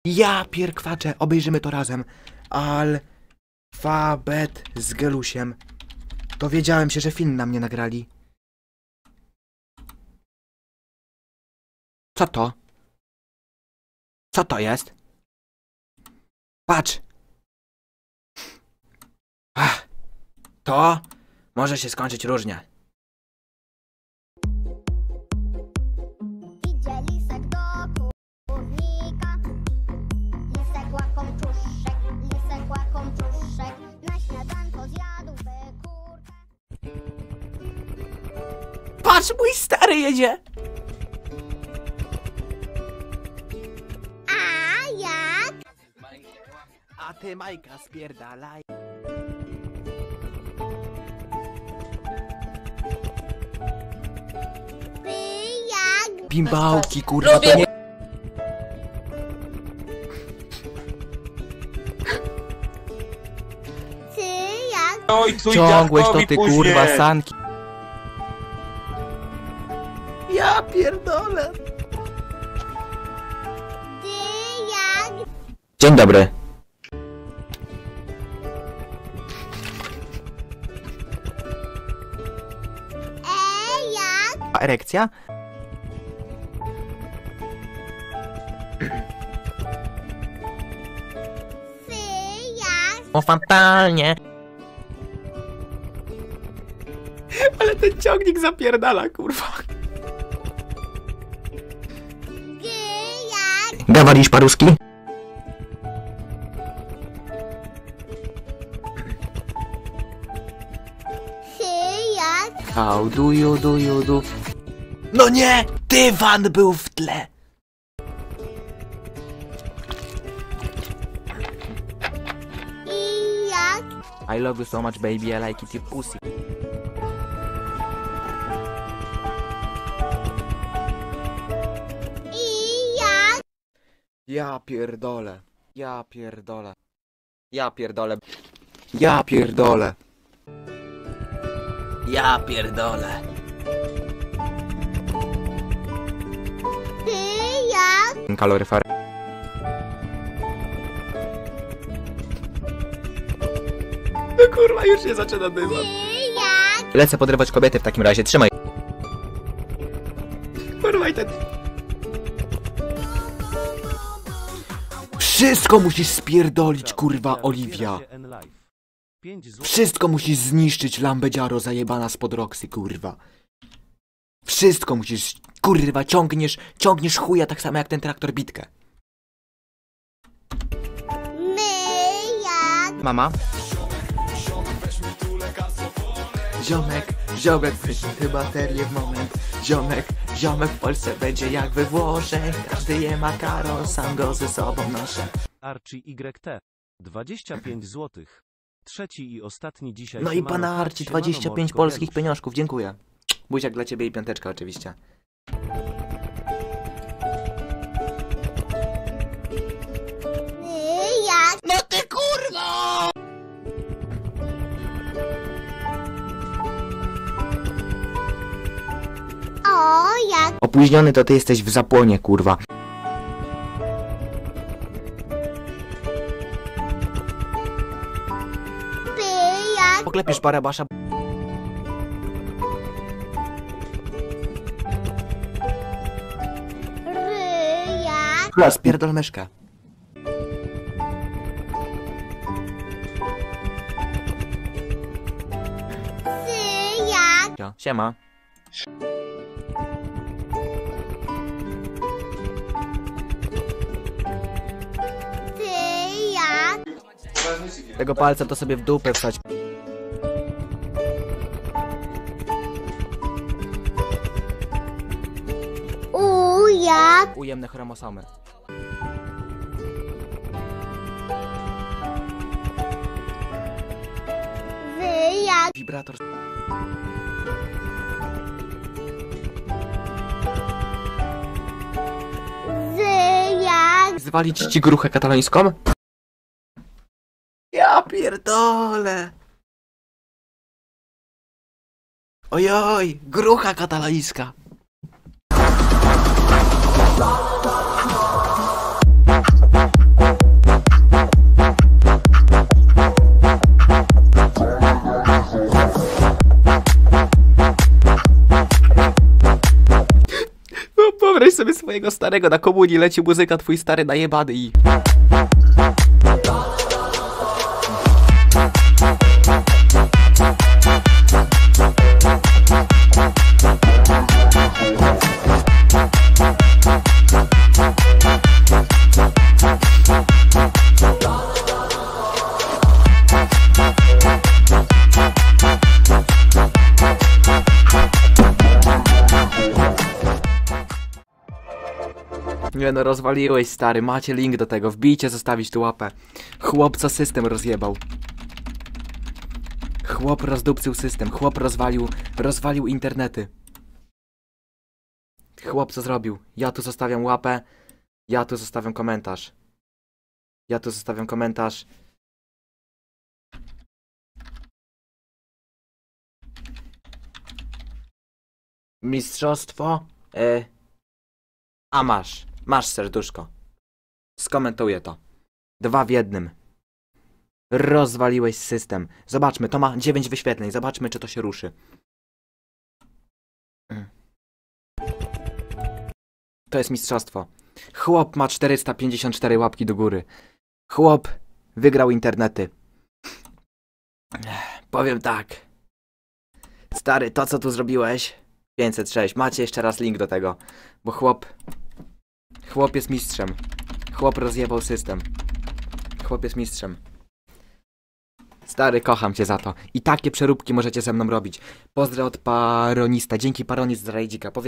Ja pierkwaczę, obejrzymy to razem. Alfabet z Gelusiem. Dowiedziałem się, że film na mnie nagrali. Co to? Co to jest? Patrz! Ach, to może się skończyć różnie. Idzie lisek do kurnika. Lisek łakom czuszek. Na śniadanko zjadł kurkę. Patrz, mój stary jedzie! A jak? A ty, Majka, spierdalaj. Ty jak? Bimbałki, kurwa, to nie... Ty jak? Oj, twój Ciągłeś to dziadkowi ty, później. kurwa, sanki. Ja pierdolę. Ty jak? Dzień dobry. Jak? A erekcja? Ty jak? O, fatalnie. Ale ten ciągnik zapierdala, kurwa. Ty jak? Gawalisz paruski? Ty jak? How do you do? No nie! Dywan był w tle! I jak? I love you so much, baby, I like it, your pussy. I jak? Ja pierdolę. Ja pierdolę. Ja pierdolę. Ja pierdolę. Ja pierdolę. Ty jak? Kaloryfer. No kurwa, już się zaczyna dywan. Ty jak? Lecę podrywać kobiety w takim razie, trzymaj. Kurwa i ten... Wszystko musisz spierdolić, kurwa, Oliwia. Wszystko musisz zniszczyć, lambedziaro zajebana spod Roxy, kurwa. Wszystko musisz, kurwa, ciągniesz chuja tak samo jak ten traktor bitkę. My jak? Mama? Ziomek, ty baterię w moment. Ziomek w Polsce będzie jak we Włoszech. Każdy je makaron, sam go ze sobą noszę. Archie YT 25 zł. Trzeci i ostatni dzisiaj. No i Siemano, pana Arci, siemano, 25 mordko, polskich Janusz. pieniążków, dziękuję. Buziak dla ciebie i piąteczka oczywiście. Ty jak? No ty kurwa! O jak? Opóźniony to ty jesteś w zapłonie, kurwa. Ty jak? Poklepiesz parabasza. Ry jak? Klas, pierdol myszkę. Ty jak? Siema. Ty jak? Tego palca to sobie w dupę wsadź. Jak? Ujemne chromosomy. Wy jak? Wibrator. Wy jak? Zwalić ci gruchę katalońską? Ja pierdolę. Ojoj, grucha katalońska. twojego starego na komunii leci muzyka, twój stary najebany i... Nie no, rozwaliłeś stary, macie link do tego, wbijcie, zostawić tu łapę. Chłopca system rozjebał. Chłop rozdupcył system, chłop rozwalił internety. Chłop co zrobił? Ja tu zostawiam łapę, ja tu zostawiam komentarz. Ja tu zostawiam komentarz. Mistrzostwo? A masz serduszko. Skomentuję to. 2 w 1. Rozwaliłeś system. Zobaczmy, to ma 9 wyświetleń. Zobaczmy, czy to się ruszy. To jest mistrzostwo. Chłop ma 454 łapki do góry. Chłop wygrał internety. Powiem tak. Stary, to co tu zrobiłeś? 506. Macie jeszcze raz link do tego. Bo chłop jest mistrzem. Chłop rozjebał system. Chłop jest mistrzem. Stary, kocham cię za to. I takie przeróbki możecie ze mną robić. Pozdro od Paronista. Dzięki Paronist za rajdzika.